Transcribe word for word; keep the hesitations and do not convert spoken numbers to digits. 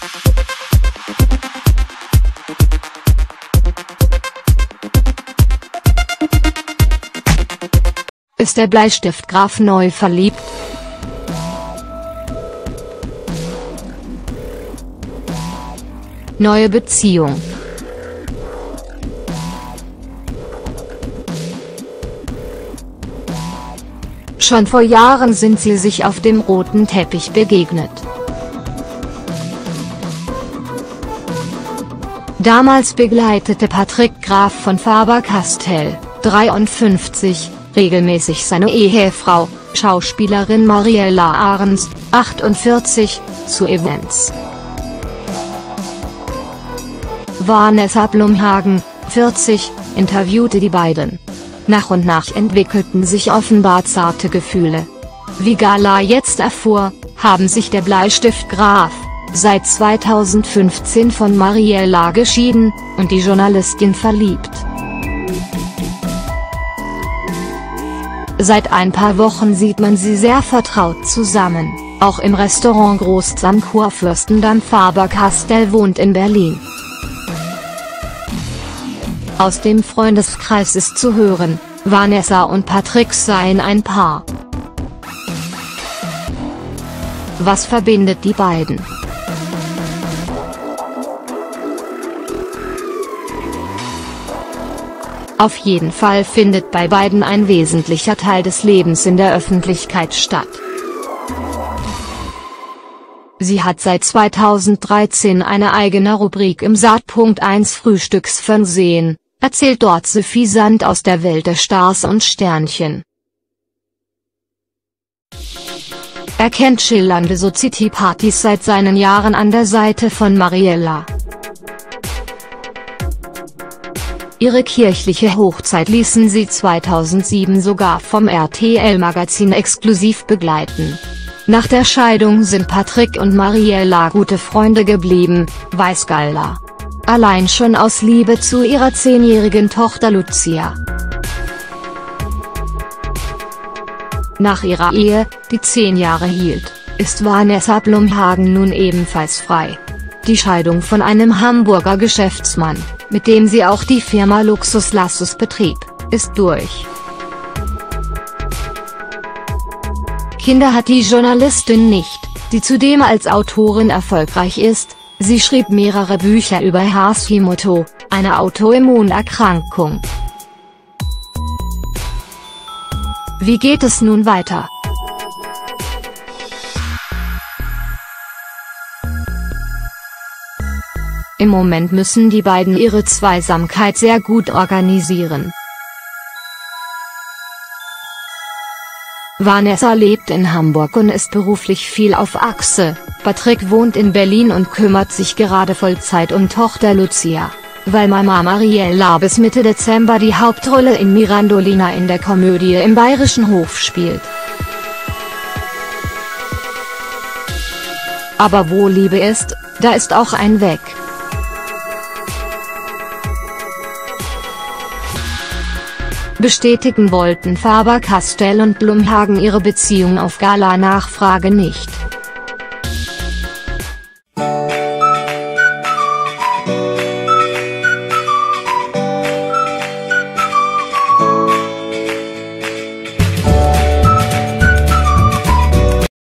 Ist der Bleistiftgraf neu verliebt? Neue Beziehung. Schon vor Jahren sind sie sich auf dem roten Teppich begegnet. Damals begleitete Patrick Graf von Faber-Castell, dreiundfünfzig, regelmäßig seine Ehefrau, Schauspielerin Mariella Arens, achtundvierzig, zu Events. Vanessa Blumhagen, vierzig, interviewte die beiden. Nach und nach entwickelten sich offenbar zarte Gefühle. Wie Gala jetzt erfuhr, haben sich der Bleistiftgraf seit zweitausendfünfzehn von Mariella geschieden, und die Journalistin verliebt. Seit ein paar Wochen sieht man sie sehr vertraut zusammen, auch im Restaurant Groß am Kurfürstendamm. Faber-Castell wohnt in Berlin. Aus dem Freundeskreis ist zu hören, Vanessa und Patrick seien ein Paar. Was verbindet die beiden? Auf jeden Fall findet bei beiden ein wesentlicher Teil des Lebens in der Öffentlichkeit statt. Sie hat seit zweitausenddreizehn eine eigene Rubrik im Sat Punkt eins Frühstücksfernsehen, erzählt dort Sophie Sand aus der Welt der Stars und Sternchen. Er kennt schillernde Society-Partys seit seinen Jahren an der Seite von Mariella. Ihre kirchliche Hochzeit ließen sie zweitausendsieben sogar vom R T L-Magazin exklusiv begleiten. Nach der Scheidung sind Patrick und Mariella gute Freunde geblieben, weiß Gala. Allein schon aus Liebe zu ihrer zehnjährigen Tochter Lucia. Nach ihrer Ehe, die zehn Jahre hielt, ist Vanessa Blumhagen nun ebenfalls frei. Die Scheidung von einem Hamburger Geschäftsmann, mit dem sie auch die Firma Luxus Lassus betrieb, ist durch. Kinder hat die Journalistin nicht, die zudem als Autorin erfolgreich ist. Sie schrieb mehrere Bücher über Hashimoto, eine Autoimmunerkrankung. Wie geht es nun weiter? Im Moment müssen die beiden ihre Zweisamkeit sehr gut organisieren. Vanessa lebt in Hamburg und ist beruflich viel auf Achse, Patrick wohnt in Berlin und kümmert sich gerade Vollzeit um Tochter Lucia, weil Mama Mariella bis Mitte Dezember die Hauptrolle in Mirandolina in der Komödie im Bayerischen Hof spielt. Aber wo Liebe ist, da ist auch ein Weg. Bestätigen wollten Faber-Castell und Blumhagen ihre Beziehung auf Gala-Nachfrage nicht.